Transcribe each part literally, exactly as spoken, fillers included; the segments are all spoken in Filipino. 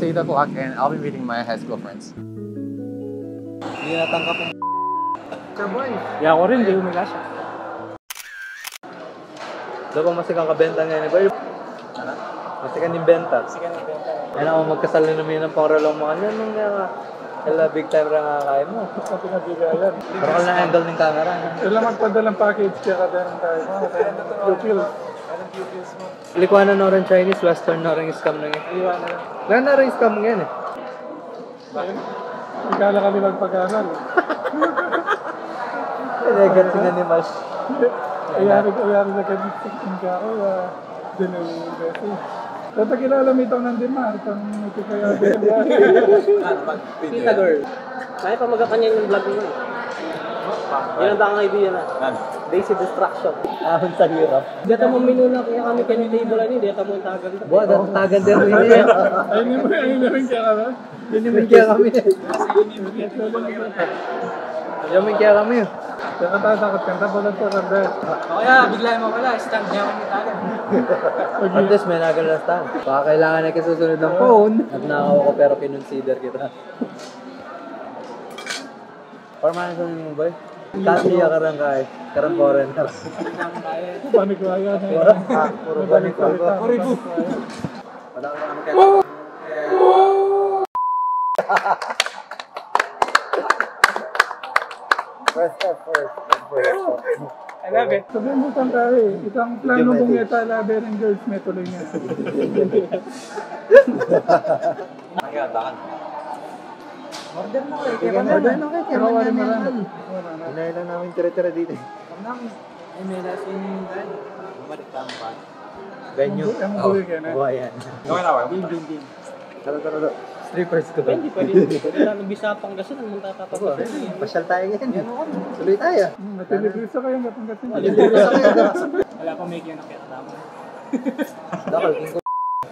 to eight o'clock and I'll be meeting my high school friends. Hindi natangkap ang Sir boy. Yeah, ako rin, di umigasya. Daw pa masikang kabenta ngayon, boy. Ano? Masikan yung benta. Sige na benta. Ayun ako, magkasal na namin ng pangralong mga yan. Nung nga, kala big time ra nga kaya mo. Ang pinabigayan. Pero kala na-handle ng camera. Sila magpadalang package kaya ka din tayo. Pupils. Anong pupils mo? Likuanan na rin Chinese, Western na rin scam na ngayon. Iwan na lang. Wala na rin scam ngayon eh. Ayun. Ikala kami magpag-aral. Kaya sila ni Mas. Ayari ko, ayari na ganit sa tingka ko. Dinawin kasi. Dapat kilala mo ito ng Dimar. Kung ito kaya din. Kita girl. Kaya pa magkakanya yung vlog mo. Yan ang takang idea na. Daisy Distraction. Ahon sa hirap. Dito mo minuna kaya kami kanya table ani, dito mo tagan. Buwa, datang tagan din mo yun. Ayun yung ayun yung rin kaya ka. Yun yung kaya kami. Yun yung kaya kami. Kaya tayo sakot kanta po lang po kanta. O kaya bigla mo wala, stand niya kami tagan. At least may nagal na stand. Baka kailangan na kasusunod ng phone. At nakaw ko pero kinonsider kita. Parang sa mo ba? Kasi ya karang kay, karang foreigner. Panik ko ayan. Puro balik ko. Puri bu. Wala ka ano kaya. First step first. I love it. Sabihin mo kang tayo eh. Ito ang plano kong ito, labi ng girls, may tuloy niya. Magandaan. Order mo eh. Kaya man order na kayo. Kaya man Wala yan naman. yan. Hinay lang namin tira-tira dito. Ay may last in dad. Venue. Ang buhay ka na. Buhay yan. Okay na ba? Din din din. Tara, tara, tara. Strippers ko ba? Pwede pwede. Pwede lang nabisa pang gasan ang munta tapos. Pasyal tayo ngayon. Tuloy tayo. Natilibrisa kayo, matanggasin. Wala pa may kaya nakita tama. Dakal, king ko.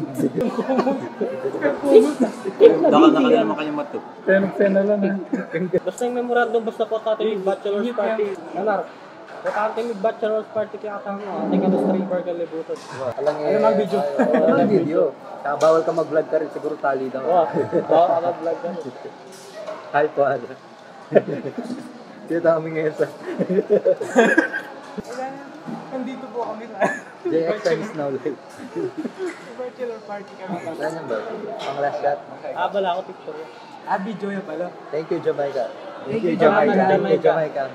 Dakal na kanila naman kanyang mato. Tenok-ten na lang eh. Basta yung memorandum basta po tayo yung bachelor's party. Nanar. Basta yung bachelor's party kaya atang mo. Tingnan na stream bar galibutan. Alang eh. Ano mag-video? Ano mag-video? Kaya bawal ka mag-vlog ka rin, siguro tali daw. Oo. Oo, ako vlog ka. Hi po, ano. Kaya kami ngayon sa Nandito po kami na. J X Times Now Live. Bachelor party kami. Saan yan ba? Pang last shot. Ah, bala ako picture. Ah, video yan pala. Thank you, Jamaica. Thank you, Jamaica. Thank you, Jamaica.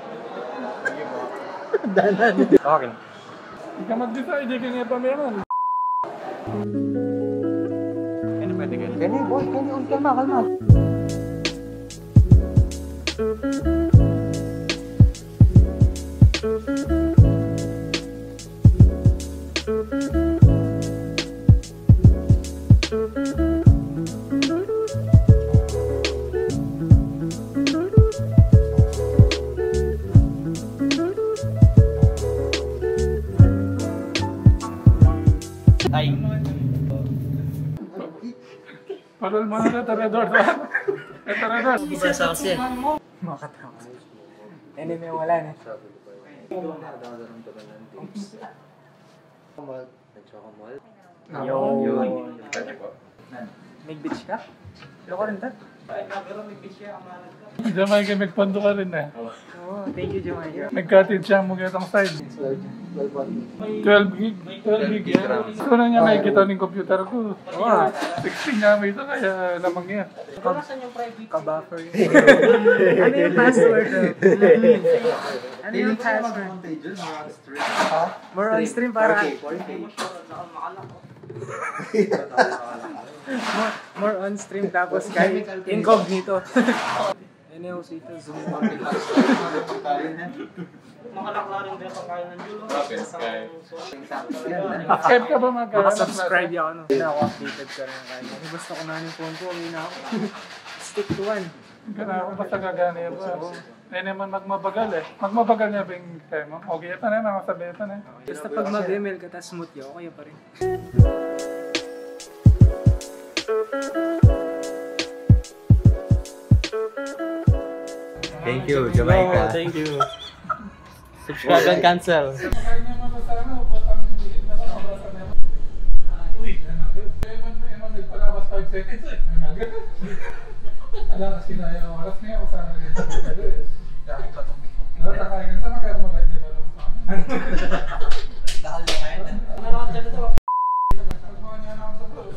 Danan. Okay. Hindi ka mag-decide, hindi ka niya pa meron. Ano pwede ka? Kenny, boy, Kenny, on kalma, kalma. Ay. Parol mo na tarador. Tarador. Isa sa kasi. Makatakas. Anime wala na. Yo. May bitch ka? Loko rin ta? Jamaica, magpando ka rin eh. Oh, thank you, Jamaica. Nagkatid siya mo itong side. twelve gig. twelve gig yan. Gusto na niya nakikita ng computer ko. sixteen nga may ito kaya lamang niya. Saan yung private? Ka-buffer yun. Ano yung password? Ano yung password? More on stream para... more, more on stream tapos kay incognito. N L C ito, zoom mo. Makalaklarin din pa kayo ng Julo. Skype ka ba magkakaroon? Maka-subscribe ako. No? Na ako updated ka rin kayo. Basta ko na yung phone ko, uwi na ako. Stick to one. Hindi na ako basta gagana yun. Ay naman magmabagal eh. Magmabagal niya ba yung kaya mo? Okay, ito na, nakasabi ito na. Basta pag mag-email ka, tas smooth yun, okay pa rin. Thank you, Jamaica. Oh, thank you. Subscribe and cancel. Uy, ano? Eman, eman, nagpalabas five seconds. ito eh. Alam, kasi na yung oras niya, usana rin. Dami pa itong big. Nakakain ka, magkano mo lang, di ba lang sa akin? Dahil lang kayo na. Nalakan ka na ito. Pagmama niya na ako sa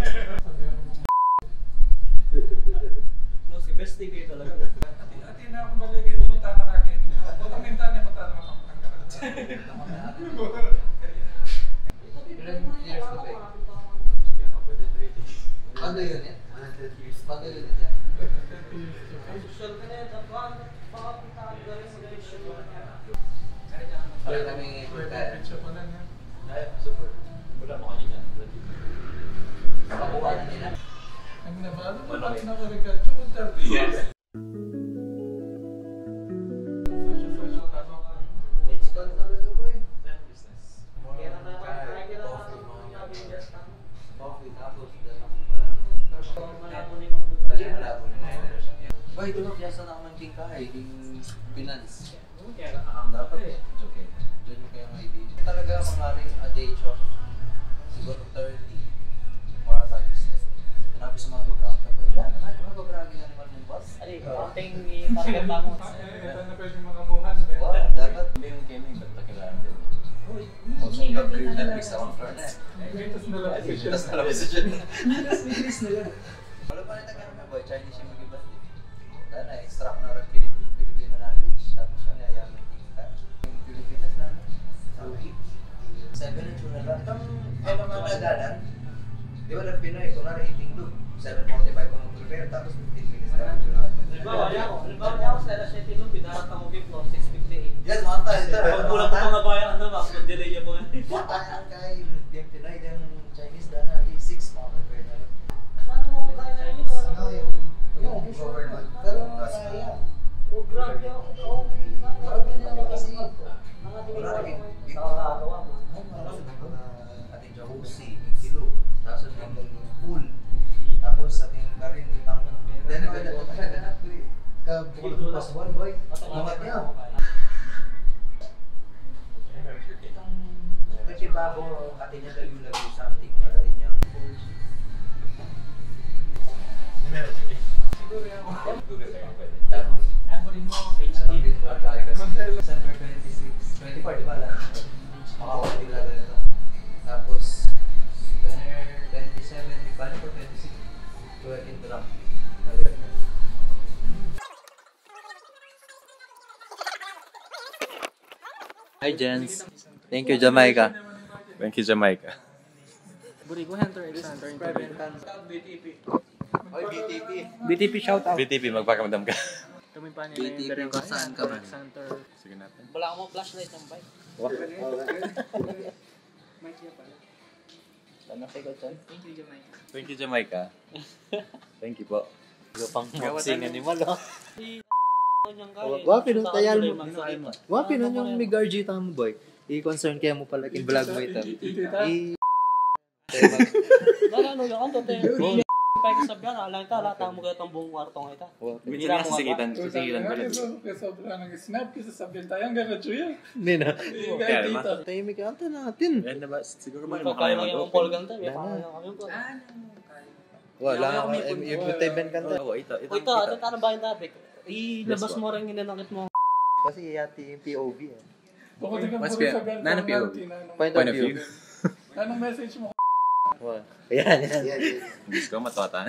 Close, best thing kayo talaga. Ati na akong baligay, pumunta na kakin. Putang minta niya, punta na makapagkakaroon. Ano yun yan? one hundred years. Paano yun yan? Social ka na yan, makapunta ka na rin sa mission. Kaya kami Picture pa lang yan. super. Wala mo kanina. Pakuha na nila. Ang nabalo pa lang nakarikatyo kung thirty years. Social, social, tama ka. It's called talaga ko eh. Business. Kaya na na, kaya na na, Coffee, tapos malabo na yung mga Bali, malabo na yun. Ba, ito na piyasa na ako ng King Kai, King Finance. Dapat eh. It's okay. Diyan yung kaya ng idea. Talaga makaring a day job. Siguro thirty. Para sa business. Hanabi sa mga babrang ka ba? Yan, mga babrang yung animal mong boss. Ali, konting i-target pa mo. Eh, ito na pwede mga muhan. Wow, dapat. Hindi yung gaming, ba't nakilaan din? Also, upgrade na big sa one floor na eh. Latest na lang official. Tapos nalabas sa dyan. Tapos na lang. Wala pa rin taga naman boy, Chinese yung mag-iba. Dahil na, extract na rin Filipino knowledge. Tapos siya nayayaman kita. Yung Pilipinas na, sabi. Seven and tuna lang. Itong, ay mga nadalan. Di ba na Pinoy, kung na eighteen loop. seven forty-five kung mag-prepare, tapos fifteen minutes na lang tuna. Halimbawa, ako, halimbawa ako sa alas seven loop, darat ako before six fifty-eight. Yes, mga tayo. Pag kulang pa mga bayan, ano ba, mag-delay ako. Mga tayo kay yung Pinoy, yung Chinese dahil na, six mga prepare na lang. Paano mo kaya na yun? Ano yung, yung government. Pero, kaya. Oh, grabe ako. Oh, Grabe na naman kasi. mga Wala rin. nakakagawa mo. Ating jacuzzi, yung kilo. Tapos ating pool. Tapos ating karin, ang then nagdadaan ka nagdadaan ko eh. Kabukod ko pas one boy. Mga niya. Kasi bago atin niya lagu-lagu something. Atin niyang siguro yan. Tapos December twenty-six, twenty-four, di ba lang? Makakawali lang ito. Tapos, twenty-seven, bali po twenty-six, work in drum. Hi, Jens. Thank you, Jamaica. Thank you, Jamaica. Burigo Hunter X Hunter B T P. Oy, B T P. B T P shoutout. B T P, magpakamadam ka. Kami pa nila B T P kung saan ka man. Sige natin. Wala akong flashlight ng bike. Mic niya pala. Ano kayo ko dyan? Thank you, Jamaica. Thank you, Jamaica. Thank you po. Pang boxing animal, oh. Wapi nun, kaya mo. Wapi nun yung may garji tamo, boy. I-concern kaya mo pala yung vlog mo ito. I... Wala, ano yung kanto, te. Pag sabihan, alang ka, lahat mo ganitong buong kwarto nga ita. Minsan nga sisigitan, sisigitan ko lang. Kaya sobrang nag-snap kasi sabihin tayo, ang gano'n siya. Hindi na. Kaya dito. Tahimik ka ata natin. Yan na ba? Siguro ba Kung yung kaya makaya lang yung mag-open? Paul Ganta, may pangalan kami po. Wala ako. Yung butay ben kanta. Oo, ito. O ito, ito, ano ba yung topic? Ilabas mo rin hinanakit mo. Kasi yati yung P O V eh. Bukod ka Mas puro kaya- sa ganito. Nano P O V? Point Point of of view. view. Anong message mo? Wow. Ayan, yan. Gusto ko matwata.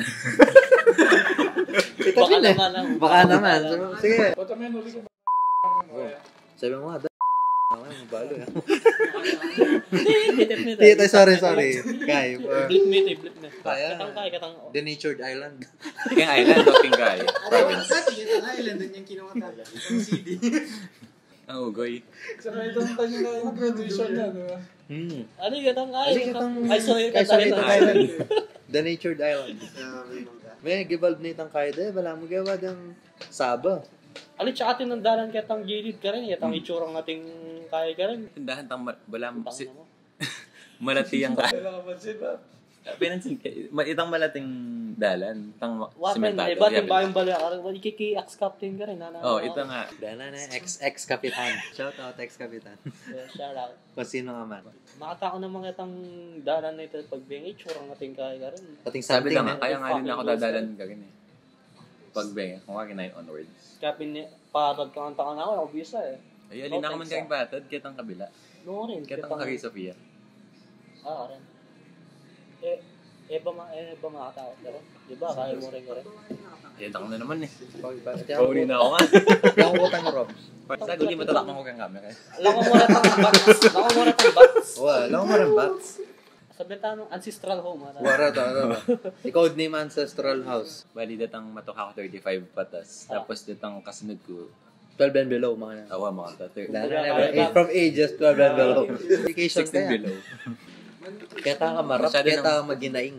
Ito Baka rin eh. naman lang. Baka naman. So, sige. Ba't may nuli ko ba? Sabi mo nga, da. Ako yung balo eh. Blip me, Tito, sorry, sorry. Kay. uh, blip me, te, blip me. Kaya. Katang kay, katang. Denatured Island. King Island o King Kai? Province. Island, doon yung kinuha tayo. Itong C D. Ang ugoy. Saka itong tanyo na yung graduation niya, di ba? Hmm. Ano yung katang kay? Ano yung katang- Isolated Isolated Island. Island. Denatured Island. May gibald na itang kaya dahil wala mo gawa ng Saba. Ano tsaka tinandalan katang gilid ka rin, katang itsurang ating kaya ka rin. Tindahan tang ma- balam. Bang Si- mo. Malati ang ka. Wala ka pansin ba? Pinansin ka, ma- itang malating dalan, itang Wapen, simentado. iba din Yabil. ba yung bala? Wali kiki-ex-captain ka rin. Oh, ito nga. Dala na, ex-ex-kapitan. Shout out, ex-kapitan. Shout out. Kung sino nga man. Makatako naman itang dalan na ito pag bengi, churang natin kaya ka rin. Pating Sabi something lang, na. kaya nga din ako dadalan ka rin eh. Pag bengi, kung kaki nine onwards. Kaya pinapatad ka ang taka na ako, obvious eh. Ay, alin ako man kayong batad, kitang kabila. No rin. Kitang kaki Sofia. Ah, rin. Eh, eh ba ma, eh ba makatao ka rin? Di ba, kaya mo rin ka rin? Ayun ako na naman eh. Kaya Pauli na ako nga. Kaya ko tang Rob. Sa guli matatak mo kang camera eh. Alam ko muna tang bats. Alam ko muna tang bats. Wala, alam mo rin bats. Sa Betano, ancestral home. Ha? Wara to, ano ba? Code name Ancestral House. Bali, datang matok ako thirty-five patas. Tapos datang kasunod ko, twelve and below, mga na. awa mga tatay. Lalo na, eh, from ages twelve and below. Education sixteen kaya. below. Kaya ta ka marap, Masyado kaya nang- ta ka maginaing.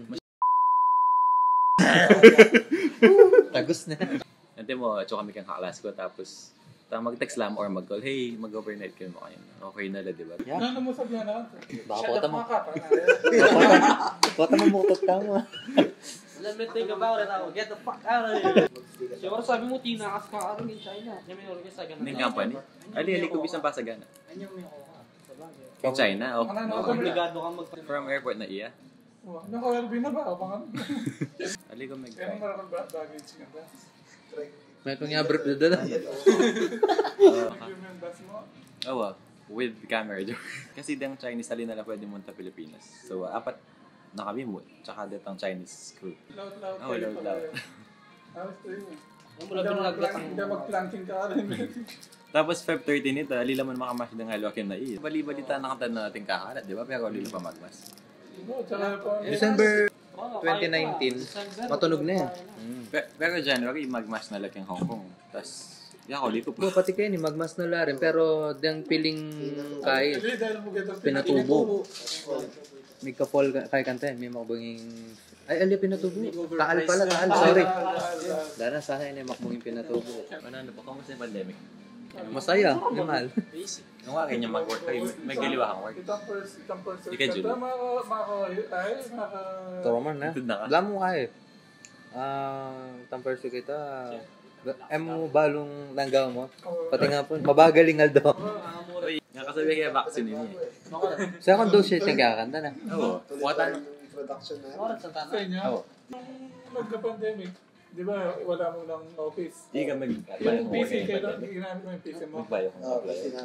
Tagus na. Ante mo, atso kami kang kaklas ko. Tapos, ta mag-text lang or mag-call. Hey, mag-overnight kayo mo kayo. Okay na lang, di ba? Yeah. Ano mo sabihan na? Baka pota mo. Ka, Pota mo mutot ka mo. Let me think about it. I'll get the fuck out of here. Siguro sabi mo, tinakas ka ka rin in China. Yan may organ sa ganun. Ning company? Ali, ali ko bisang pasagana. In China, oh. Obligado kang mag- From airport na iya. Naka-L B na ba? O baka Ali ko mag kaya naman ba baggage nga ba? May kung nga brief na dala. Nag-review yung bus mo. Awa, with camera. Kasi dang Chinese ali na lang pwede munta Pilipinas. So, apat na kami mo. Tsaka datang Chinese crew. Loud-loud Oh, kayo loud-loud. pala. Ayos to yun eh. Yung mula binalaglat ang... Hindi mag-planking ka rin. Tapos Feb thirteen nito, ali naman makamash ng halokin na iya. Bali-balita nakatan na natin kakalat, di ba? Pero ali pa magmas. No, tsaka pa. December Oh, twenty nineteen, matunog na yan. Pe- Pero January, magmas na lang yung Hong Kong. Tapos, yako, liko Po, po. pati kayo ni magmas na rin, pero dang piling kay Hindi, dahil mo kita pinatubo. May kapol ka- kay kanta, may makabunging... Ay, ali pinatubo. Kaal pala, kaal, sorry. Dana sa akin ay makbunging pinatubo. Ano, ano ba? Kamusta yung pandemic? Masaya, normal. Nung akin yung mag-work kayo, may galiwa kang work. Itang first, itang first. Ika, Julie. Maka, maka, ay, maka... Toroman na. Tunda ka. Alam mo kaya. Ah, tampers ko kita. Em mo balong langgaw mo. Pati nga po, mabagaling aldo. Uy, nakasabi kaya vaccine niya eh. Second dose siya yung kakanta na. Oo. Wata na. Sa inyo, Oo. nung nagka-pandemic, di ba wala mo ng office? Hindi ka mag... Yung P C, kailan ginamit mo yung P C mo? Magbayo kung mag-apply.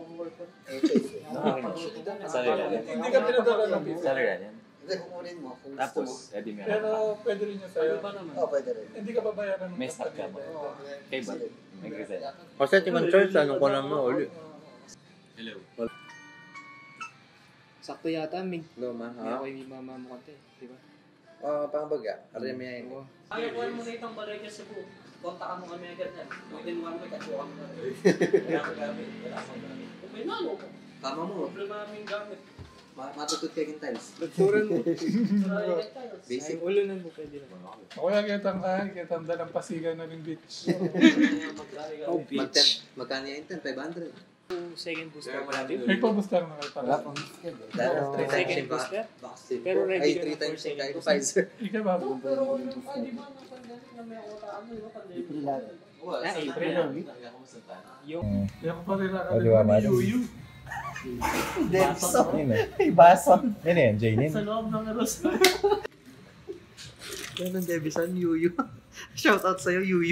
Salary yan. Hindi ka pinadala ng P C. Salary yan. Hindi, kukunin mo. Kung Tapos, gusto mo. edi meron. Pero pwede rin niya sa'yo. Oo, pwede rin. Hindi ka babayaran ng May stock ka ba? Oo. Kay ba? May gazette. Kasi tingnan church, anong ko lang mo uli. Hello. Sakto yata, Mig. Luma, May ha? ako yung mama mo kante. Di ba? Ah, pangbaga. Arami yan. Ayaw ko mo na itong balay ka Cebu. Kontakan mo kami agad yan. Within one week, at buwan mo na. Wala akong gamit. Wala akong gamit. Okay na, no? Tama mo. Problema namin gamit. Matutut kayo yung tiles. Nagturan mo. Basic. Ulo na mo, pwede naman. Ako yung kitang kain, kitang dalang pasigan na rin beach. Oh, Mag-ten. Magkano yan? ten? five hundred. Second booster mo natin. May pa-booster na kayo pala. Dahil three times Second yung booster? vaccine. Pero ready Ay, ka three na times for yung second kayo. booster. Pfizer. Ika ba? Pero, ay, di ba, nung pandemic na may utaan mo, di ba, pandemic? Ah, April. Yung Hindi ako pa rin nakalimutan ni Yuyu. Baso. Ay, baso. Yan yan, Jainin. sa loob ng aros. Yan ang Debisan, Yuyu. Shoutout sa'yo, Yuyu.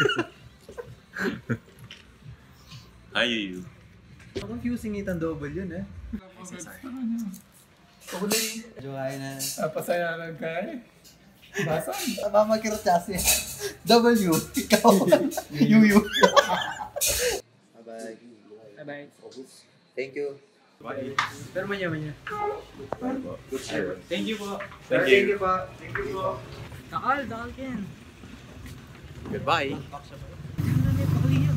Hi, you. Ang fusing itang double yun, eh. Uli. Johay na. Napasaya lang kayo. Basa. Tama magkirchas eh. W. Ikaw. Yuyu. Bye-bye. Bye-bye. Thank you. Pero manya-manya. Thank you po. Thank Thank you. you pa. Thank you po. Dakal, dakal Ken. Goodbye. Ano na pakliyan?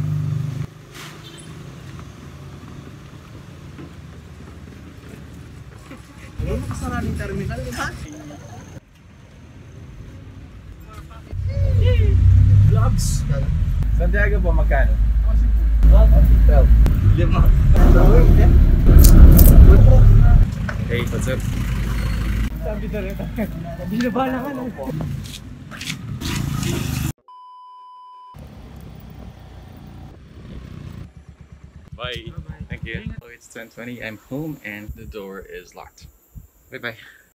Ano mo kasaraning terminal, di ba? Vlogs. Santiago po, magkano? Lima. Hey, what's up? Sabi na rin. Binabala ka na. Bye. Thank you. So it's ten twenty. I'm home and the door is locked. Bye bye.